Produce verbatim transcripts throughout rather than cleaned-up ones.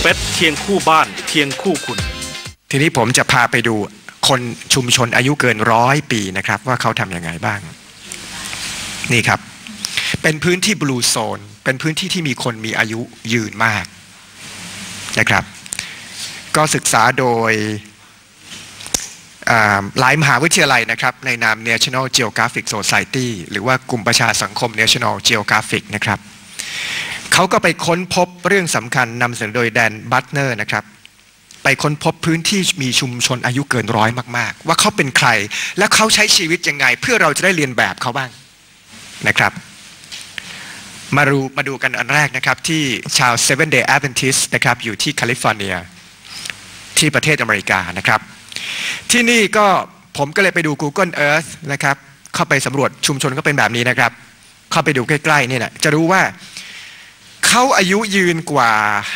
เป็ดเคียงคู่บ้านเคียงคู่คุณทีนี้ผมจะพาไปดูคนชุมชนอายุเกินร้อยปีนะครับว่าเขาทำยังไงบ้างนี่ครับเป็นพื้นที่บลูโซนเป็นพื้นที่ที่มีคนมีอายุยืนมากนะครับก็ศึกษาโดยหลายมหาวิทยาลัยนะครับในนาม National Geographic Society หรือว่ากลุ่มประชาสังคม National Geographic นะครับเขาก็ไปค้นพบเรื่องสำคัญนำเสนอโดยแดนบัตเนอร์นะครับไปค้นพบพื้นที่มีชุมชนอายุเกินร้อยมากๆว่าเขาเป็นใครและเขาใช้ชีวิตยังไงเพื่อเราจะได้เรียนแบบเขาบ้างนะครับมาดูมาดูกันอันแรกนะครับที่ชาว Seventh Day Adventist นะครับอยู่ที่แคลิฟอร์เนียที่ประเทศอเมริกานะครับที่นี่ก็ผมก็เลยไปดู Google Earth นะครับเข้าไปสำรวจชุมชนก็เป็นแบบนี้นะครับเข้าไปดูใกล้ๆนี่นะจะรู้ว่าเขาอายุยืนกว่า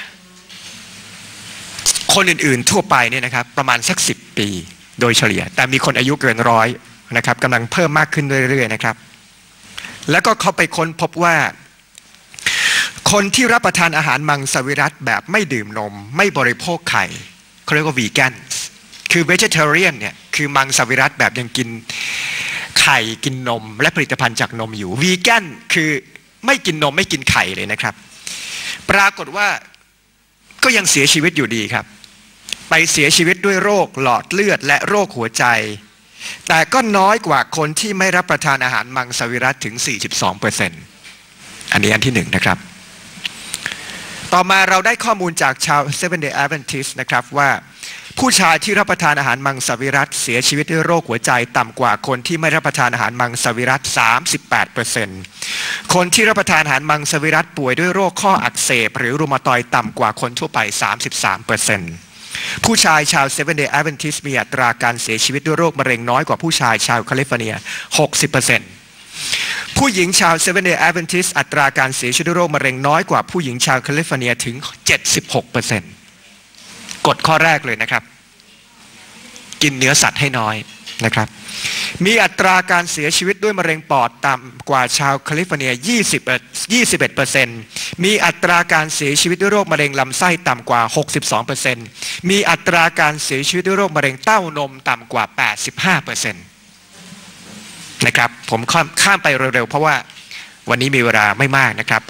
คนอื่นๆทั่วไปเนี่ยนะครับประมาณสักสิบปีโดยเฉลี่ยแต่มีคนอายุเกินร้อยนะครับกำลังเพิ่มมากขึ้นเรื่อยๆนะครับแล้วก็เขาไปค้นพบว่าคนที่รับประทานอาหารมังสวิรัติแบบไม่ดื่มนมไม่บริโภคไข่เขาเรียกว่าวีแกนคือ vegetarian เนี่ยคือมังสวิรัติแบบยังกินไข่กินนมและผลิตภัณฑ์จากนมอยู่วีแกนคือไม่กินนมไม่กินไข่เลยนะครับปรากฏว่าก็ยังเสียชีวิตอยู่ดีครับไปเสียชีวิตด้วยโรคหลอดเลือดและโรคหัวใจแต่ก็น้อยกว่าคนที่ไม่รับประทานอาหารมังสวิรัติถึง สี่สิบสองเปอร์เซ็นต์ อันนี้อันที่หนึ่งนะครับต่อมาเราได้ข้อมูลจากชาว Seventh Day Adventist นะครับว่าผู้ชายที่รับประทานอาหารมังสวิรัติเสียชีวิตด้วยโรคหัวใจต่ำกว่าคนที่ไม่รับประทานอาหารมังสวิรัติ สามสิบแปดเปอร์เซ็นต์ คนที่รับประทานอาหารมังสวิรัติป่วยด้วยโรคข้ออักเสบหรือรูมาตอยด์ต่ำกว่าคนทั่วไป สามสิบสามเปอร์เซ็นต์ ผู้ชายชาว Seventh Day Adventist มีอัตราการเสียชีวิตด้วยโรคมะเร็งน้อยกว่าผู้ชายชาวแคลิฟอร์เนีย หกสิบเปอร์เซ็นต์ ผู้หญิงชาว Seventh Day Adventist อัตราการเสียชีวิตด้วยโรคมะเร็งน้อยกว่าผู้หญิงชาวแคลิฟอร์เนียถึง เจ็ดสิบหกเปอร์เซ็นต์ กฎข้อแรกเลยนะครับกินเนื้อสัตว์ให้น้อยนะครับมีอัตราการเสียชีวิตด้วยมะเร็งปอดต่ำกว่าชาวแคลิฟอร์เนีย ยี่สิบเอ็ดเปอร์เซ็นต์ มีอัตราการเสียชีวิตด้วยโรคมะเร็งลำไส้ต่ำกว่า หกสิบสองเปอร์เซ็นต์ มีอัตราการเสียชีวิตด้วยโรคมะเร็งเต้านมต่ำกว่า แปดสิบห้าเปอร์เซ็นต์ นะครับผมข้ามไปเร็วๆเพราะว่าวันนี้มีเวลาไม่มากนะครับ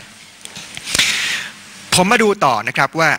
ผมมาดูต่อนะครับว่า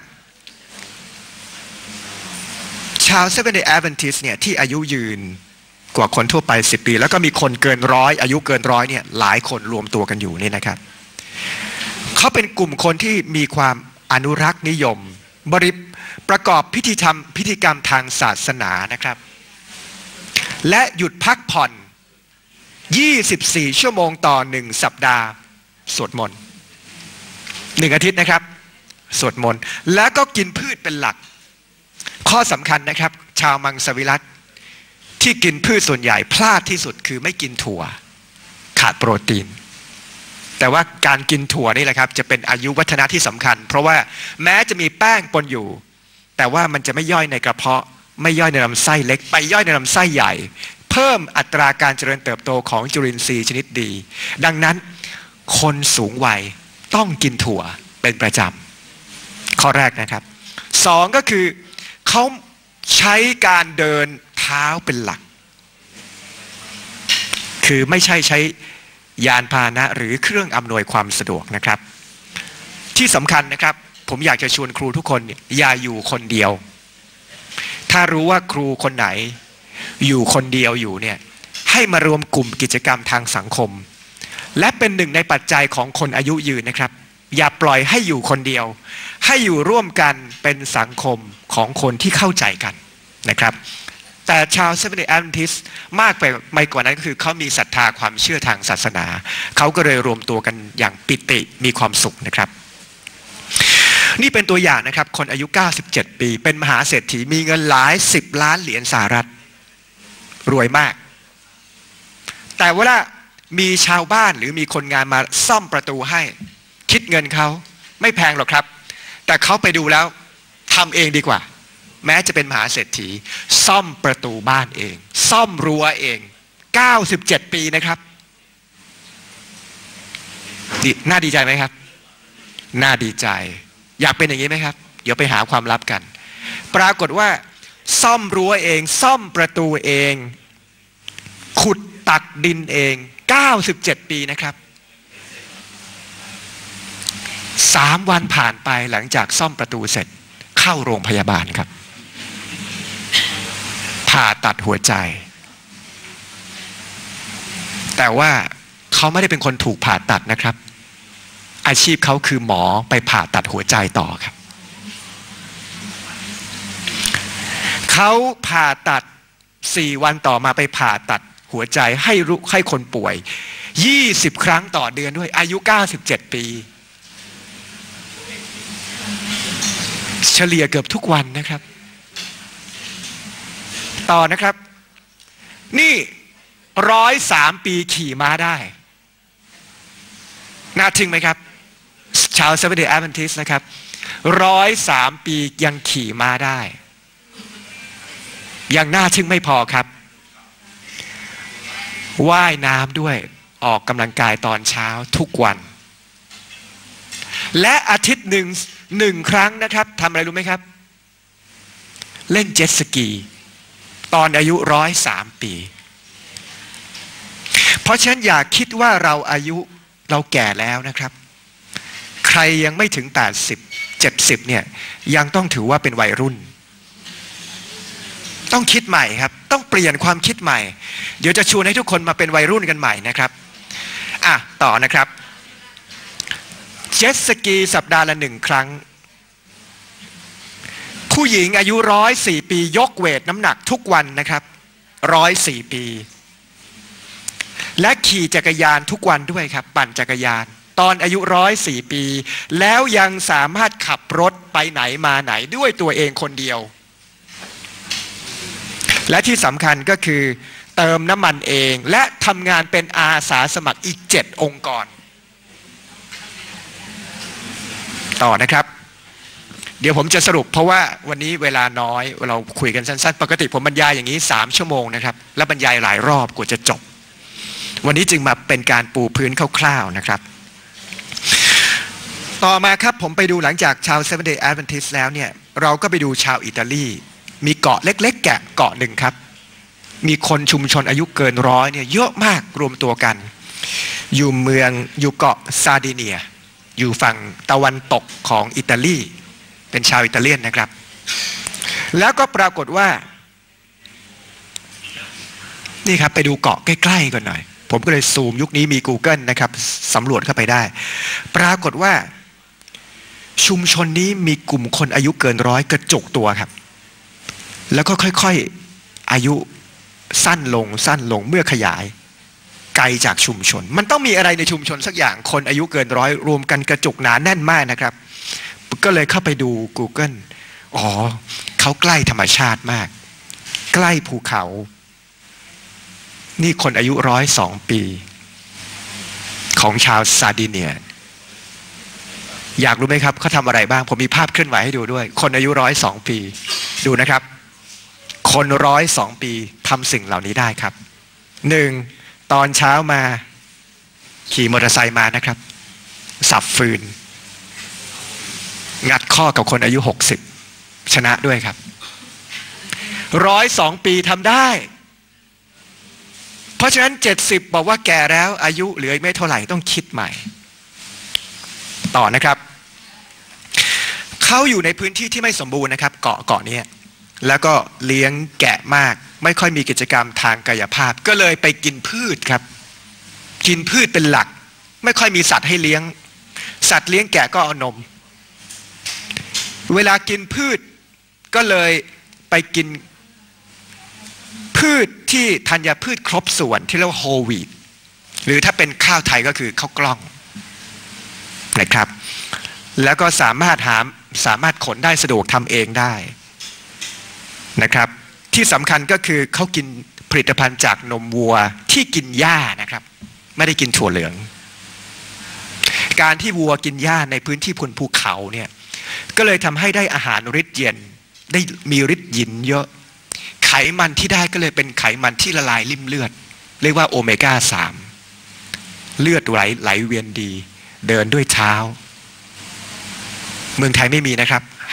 ชาว Seventh Day Adventist เนี่ยที่อายุยืนกว่าคนทั่วไปสิบปีแล้วก็มีคนเกินร้อยอายุเกินร้อยเนี่ยหลายคนรวมตัวกันอยู่นี่นะครับเขาเป็นกลุ่มคนที่มีความอนุรักษ์นิยมบริประกอบพิธีธรรมพิธีกรรมทางศาสนานะครับและหยุดพักผ่อนยี่สิบสี่ชั่วโมงต่อหนึ่งสัปดาห์สวดมนต์หนึ่งอาทิตย์นะครับสวดมนต์แล้วก็กินพืชเป็นหลักข้อสำคัญนะครับชาวมังสวิรัติที่กินพืชส่วนใหญ่พลาดที่สุดคือไม่กินถั่วขาดโปรตีนแต่ว่าการกินถั่วนี่แหละครับจะเป็นอายุวัฒนะที่สำคัญเพราะว่าแม้จะมีแป้งปนอยู่แต่ว่ามันจะไม่ย่อยในกระเพาะไม่ย่อยในลำไส้เล็กไปย่อยในลำไส้ใหญ่เพิ่มอัตราการเจริญเติบโตของจุลินทรีย์ชนิดดีดังนั้นคนสูงวัยต้องกินถั่วเป็นประจำข้อแรกนะครับสองก็คือเขาใช้การเดินเท้าเป็นหลักคือไม่ใช่ใช้ยานพาหนะหรือเครื่องอำนวยความสะดวกนะครับที่สำคัญนะครับผมอยากจะชวนครูทุกคนอย่าอยู่คนเดียวถ้ารู้ว่าครูคนไหนอยู่คนเดียวอยู่เนี่ยให้มารวมกลุ่มกิจกรรมทางสังคมและเป็นหนึ่งในปัจจัยของคนอายุยืนนะครับอย่าปล่อยให้อยู่คนเดียวให้อยู่ร่วมกันเป็นสังคมของคนที่เข้าใจกันนะครับแต่ชาว Seventh Day Adventist มากไปไม่กว่านั้นก็คือเขามีศรัทธาความเชื่อทางศาสนาเขาก็เลยรวมตัวกันอย่างปิติมีความสุขนะครับนี่เป็นตัวอย่างนะครับคนอายุเก้าสิบเจ็ดปีเป็นมหาเศรษฐีมีเงินหลายสิบล้านเหรียญสหรัฐรวยมากแต่เวลามีชาวบ้านหรือมีคนงานมาซ่อมประตูให้คิดเงินเขาไม่แพงหรอกครับแต่เขาไปดูแล้วทำเองดีกว่าแม้จะเป็นมหาเศรษฐีซ่อมประตูบ้านเองซ่อมรั้วเองเก้าสิบเจ็ดปีนะครับน่าดีใจไหมครับน่าดีใจอยากเป็นอย่างนี้ไหมครับเดี๋ยวไปหาความลับกันปรากฏว่าซ่อมรั้วเองซ่อมประตูเองขุดตักดินเองเก้าสิบเจ็ดปีนะครับสามวันผ่านไปหลังจากซ่อมประตูเสร็จเข้าโรงพยาบาลครับผ่าตัดหัวใจแต่ว่าเขาไม่ได้เป็นคนถูกผ่าตัดนะครับอาชีพเขาคือหมอไปผ่าตัดหัวใจต่อครับเขาผ่าตัดสี่วันต่อมาไปผ่าตัดหัวใจให้ให้คนป่วยยี่สิบครั้งต่อเดือนด้วยอายุเก้าสิบเจ็ดปีเฉลี่ยเกือบทุกวันนะครับต่อนะครับนี่ร้อยสามปีขี่ม้าได้น่าทึ่งไหมครับชาวเซเว่นเดย์แอดเวนทิสต์นะครับร้อยสามปียังขี่ม้าได้ยังน่าทึ่งไม่พอครับว่ายน้ำด้วยออกกำลังกายตอนเช้าทุกวันและอาทิตย์หนึ่งหนึ่งครั้งนะครับทำอะไรรู้ไหมครับเล่นเจ็ตสกีตอนอายุร้อยสามปีเพราะฉะนั้นอย่าคิดว่าเราอายุเราแก่แล้วนะครับใครยังไม่ถึงแปดสิบ เจ็ดสิบเนี่ยยังต้องถือว่าเป็นวัยรุ่นต้องคิดใหม่ครับต้องเปลี่ยนความคิดใหม่เดี๋ยวจะชวนให้ทุกคนมาเป็นวัยรุ่นกันใหม่นะครับอ่ะต่อนะครับเจ็ตสกีสัปดาห์ละหนึ่งครั้งผู้หญิงอายุร้อยสี่ปียกเวทน้ำหนักทุกวันนะครับร้อยสี่ปีและขี่จักรยานทุกวันด้วยครับปั่นจักรยานตอนอายุร้อยสี่ปีแล้วยังสามารถขับรถไปไหนมาไหนด้วยตัวเองคนเดียวและที่สำคัญก็คือเติมน้ำมันเองและทำงานเป็นอาสาสมัครอีกเจ็ดองค์กรต่อนะครับเดี๋ยวผมจะสรุปเพราะว่าวันนี้เวลาน้อยเราคุยกันสั้นๆปกติผมบรรยายอย่างนี้สามชั่วโมงนะครับและบรรยายหลายรอบกว่าจะจบวันนี้จึงมาเป็นการปูพื้นคร่าวๆนะครับต่อมาครับผมไปดูหลังจากชาว Seventh Day Adventist แล้วเนี่ยเราก็ไปดูชาวอิตาลีมีเกาะเล็กๆแกะเกาะหนึ่งครับมีคนชุมชนอายุเกินร้อยเนี่ยเยอะมากรวมตัวกันอยู่เมืองอยู่เกาะซาร์ดิเนียอยู่ฝั่งตะวันตกของอิตาลีเป็นชาวอิตาเลียนนะครับแล้วก็ปรากฏว่านี่ครับไปดูเกาะใกล้ๆกันหน่อยผมก็เลยซูมยุคนี้มี Google นะครับสำรวจเข้าไปได้ปรากฏว่าชุมชนนี้มีกลุ่มคนอายุเกินร้อยกระจุกตัวครับแล้วก็ค่อยๆอายุสั้นลงสั้นลงเมื่อขยายไกลจากชุมชนมันต้องมีอะไรในชุมชนสักอย่างคนอายุเกินร้อยรวมกันกระจุกหนาแน่นมากนะครับก็เลยเข้าไปดู Google อ๋อเขาใกล้ธรรมชาติมากใกล้ภูเขานี่คนอายุร้อยสองปีของชาวซาร์ดิเนียอยากรู้ไหมครับเขาทำอะไรบ้างผมมีภาพเคลื่อนไหวให้ดูด้วยคนอายุร้อยสองปีดูนะครับคนร้อยสองปีทำสิ่งเหล่านี้ได้ครับหนึ่งตอนเช้ามาขี่มอเตอร์ไซค์มานะครับสับฟืนงัดข้อกับคนอายุหกสิบชนะด้วยครับร้อยสองปีทำได้เพราะฉะนั้นเจ็ดสิบบอกว่าแก่แล้วอายุเหลือไม่เท่าไหร่ต้องคิดใหม่ต่อนะครับเขาอยู่ในพื้นที่ที่ไม่สมบูรณ์นะครับเกาะเกาะนี้แล้วก็เลี้ยงแกะมากไม่ค่อยมีกิจกรรมทางกายภาพก็เลยไปกินพืชครับกินพืชเป็นหลักไม่ค่อยมีสัตว์ให้เลี้ยงสัตว์เลี้ยงแกะก็เอานมเวลากินพืชก็เลยไปกินพืชที่ธัญพืชครบส่วนที่เรียกว่าโฮลวีทหรือถ้าเป็นข้าวไทยก็คือข้าวกล้องนะครับแล้วก็สามารถหาสามารถขนได้สะดวกทำเองได้นะครับที่สำคัญก็คือเขากินผลิตภัณฑ์จากนมวัวที่กินหญ้านะครับไม่ได้กินถั่วเหลืองการที่วัวกินหญ้าในพื้นที่บนภูเขาเนี่ยก็เลยทำให้ได้อาหารฤทธิ์เย็นได้มีฤทธิ์หยินเยอะไขมันที่ได้ก็เลยเป็นไขมันที่ละลายริ่มเลือดเรียกว่าโอเมก้าสามเลือดไหลไหลเวียนดีเดินด้วยเท้าเมืองไทยไม่มีนะครับห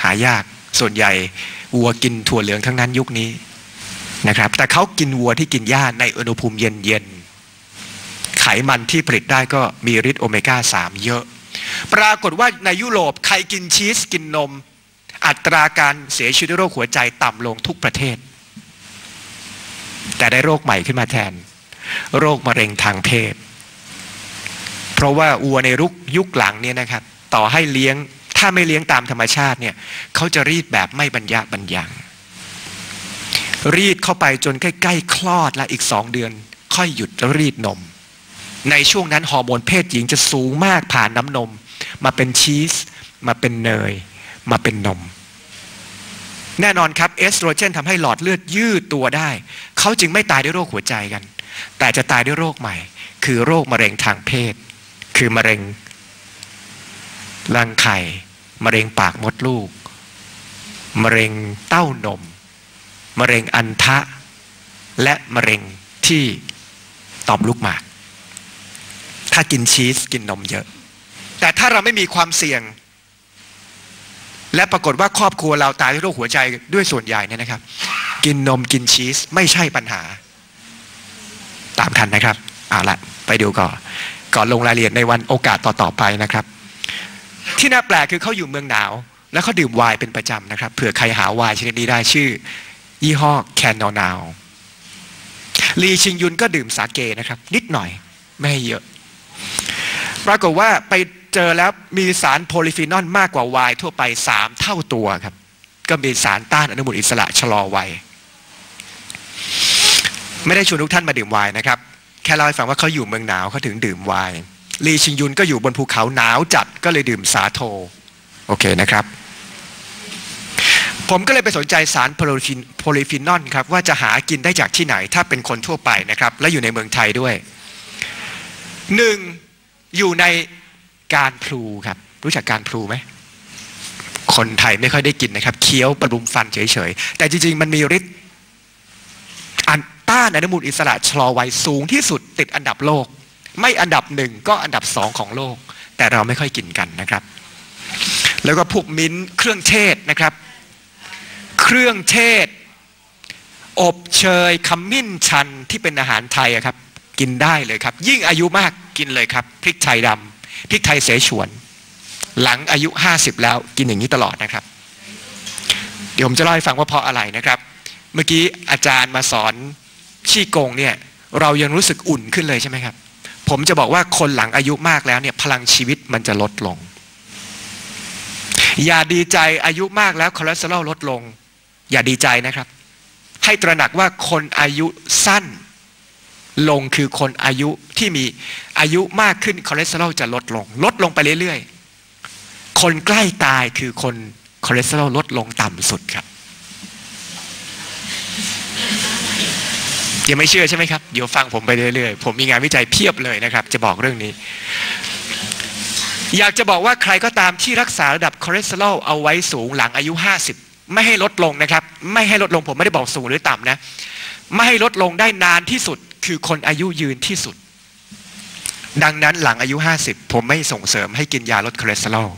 ายากส่วนใหญ่วัวกินถั่วเหลืองทั้งนั้นยุคนี้นะครับแต่เขากินวัวที่กินหญ้าในอุณหภูมิเย็นๆไขมันที่ผลิตได้ก็มีฤทธิ์โอเมก้าสามเยอะปรากฏว่าในยุโรปใครกินชีสกินนมอัตราการเสียชีวิตด้วยโรคหัวใจต่ำลงทุกประเทศแต่ได้โรคใหม่ขึ้นมาแทนโรคมะเร็งทางเพศเพราะว่าวัวในยุคยุคหลังเนี่ยนะครับต่อให้เลี้ยงถ้าไม่เลี้ยงตามธรรมชาติเนี่ยเขาจะรีดแบบไม่บรรยะบรรยังรีดเข้าไปจนใกล้ๆคลอดและอีกสองเดือนค่อยหยุดรีดนมในช่วงนั้นฮอร์โมนเพศหญิงจะสูงมากผ่านน้ำนมมาเป็นชีสมาเป็นเนยมาเป็นนมแน่นอนครับเอสโตรเจนทำให้หลอดเลือดยืดตัวได้เขาจึงไม่ตายด้วยโรคหัวใจกันแต่จะตายด้วยโรคใหม่คือโรคมะเร็งทางเพศคือมะเร็งรังไข่มะเร็งปากมดลูกมะเร็งเต้านมมะเร็งอัณฑะและมะเร็งที่ต่อมลูกหมากถ้ากินชีสกินนมเยอะแต่ถ้าเราไม่มีความเสี่ยงและปรากฏว่าครอบครัวเราตายด้วยโรคหัวใจด้วยส่วนใหญ่เนี่ยนะครับกินนมกินชีสไม่ใช่ปัญหาตามทันนะครับเอาละไปดูก่อนก่อนลงรายละเอียดในวันโอกาสต่อๆไปนะครับที่น่าแปลกคือเขาอยู่เมืองหนาวแล้วเขาดื่มไวน์เป็นประจำนะครับเผื่อใครหาไวน์ชนิดนี้ได้ชื่อยี่ห้อแคนนอนาวลีชิงยุนก็ดื่มสาเกนะครับนิดหน่อยไม่เยอะปรากฏว่าไปเจอแล้วมีสารโพลิฟีนอลมากกว่าไวน์ทั่วไปสามเท่าตัวครับก็มีสารต้านอนุมูลอิสระชะลอวัยไม่ได้ชวนทุกท่านมาดื่มไวน์นะครับแค่เล่าให้ฟังว่าเขาอยู่เมืองหนาวเขาถึงดื่มไวน์ลีชิงยุนก็อยู่บนภูเขาหนาวจัดก็เลยดื่มสาโทโอเคนะครับผมก็เลยไปสนใจสารโพลิฟีนอลครับว่าจะหากินได้จากที่ไหนถ้าเป็นคนทั่วไปนะครับและอยู่ในเมืองไทยด้วยหนึ่งอยู่ในการพลูครับรู้จักการพลูไหมคนไทยไม่ค่อยได้กินนะครับเคี้ยวบำรุงฟันเฉยๆแต่จริงๆมันมีฤทธิ์ต้านอนุมูลอิสระชะลอวัยสูงที่สุดติดอันดับโลกไม่อันดับหนึ่งก็อันดับสองของโลกแต่เราไม่ค่อยกินกันนะครับแล้วก็พวกมิ้นท์เครื่องเทศนะครับเครื่องเทศอบเชยขมิ้นชันที่เป็นอาหารไทยครับกินได้เลยครับยิ่งอายุมากกินเลยครับพริกไทยดำพริกไทยเสฉวนหลังอายุห้าสิบแล้วกินอย่างนี้ตลอดนะครับเดี๋ยวผมจะเล่าให้ฟังว่าเพราะอะไรนะครับเมื่อกี้อาจารย์มาสอนชี่กงเนี่ยเรายังรู้สึกอุ่นขึ้นเลยใช่ไหมครับผมจะบอกว่าคนหลังอายุมากแล้วเนี่ยพลังชีวิตมันจะลดลงอย่าดีใจอายุมากแล้วคอเลสเตอรอลลดลงอย่าดีใจนะครับให้ตระหนักว่าคนอายุสั้นลงคือคนอายุที่มีอายุมากขึ้นคอเลสเตอรอลจะลดลงลดลงไปเรื่อยๆคนใกล้ตายคือคนคอเลสเตอรอลลดลงต่ำสุดครับยังไม่เชื่อใช่ไหมครับเดี๋ยวฟังผมไปเรื่อยๆผมมีงานวิจัยเพียบเลยนะครับจะบอกเรื่องนี้อยากจะบอกว่าใครก็ตามที่รักษาระดับคอเลสเตอรอลเอาไว้สูงหลังอายุห้าสิบไม่ให้ลดลงนะครับไม่ให้ลดลงผมไม่ได้บอกสูงหรือต่ำนะไม่ให้ลดลงได้นานที่สุดคือคนอายุยืนที่สุดดังนั้นหลังอายุห้าสิบผมไม่ส่งเสริมให้กินยาลดคอเลสเตอรอล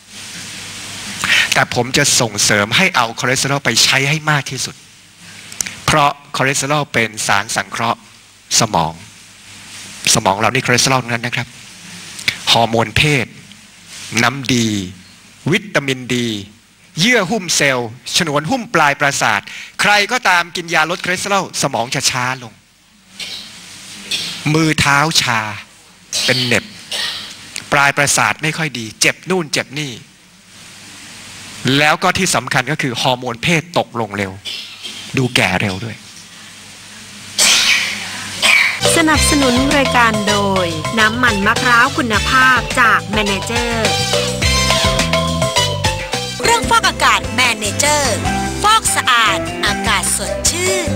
แต่ผมจะส่งเสริมให้เอาคอเลสเตอรอลไปใช้ให้มากที่สุดเพราะคอเลสเตอรอลเป็นสารสังเคราะห์สมองสมองเรานี่คอเลสเตอรอลนั้นนะครับฮอร์โมนเพศน้ำดีวิตามินดีเยื่อหุ้มเซลล์ฉนวนหุ้มปลายประสาทใครก็ตามกินยาลดคอเลสเตอรอลสมองจะช้าลงมือเท้าชาเป็นเหน็บปลายประสาทไม่ค่อยดีเจ็บนู่นเจ็บนี่แล้วก็ที่สำคัญก็คือฮอร์โมนเพศตกลงเร็วดูแก่เร็วด้วยสนับสนุนรายการโดยน้ำมันมะพร้าวคุณภาพจากแมเนเจอร์เครื่องฟอกอากาศแมเนเจอร์ฟอกสะอาดอากาศสดชื่น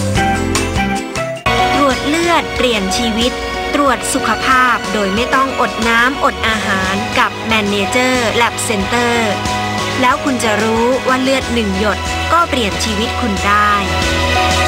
ตรวจเลือดเปลี่ยนชีวิตตรวจสุขภาพโดยไม่ต้องอดน้ำอดอาหารกับแมเนเจอร์แลบเซ็นเตอร์แล้วคุณจะรู้ว่าเลือดหนึ่งหยดก็เปลี่ยนชีวิตคุณได้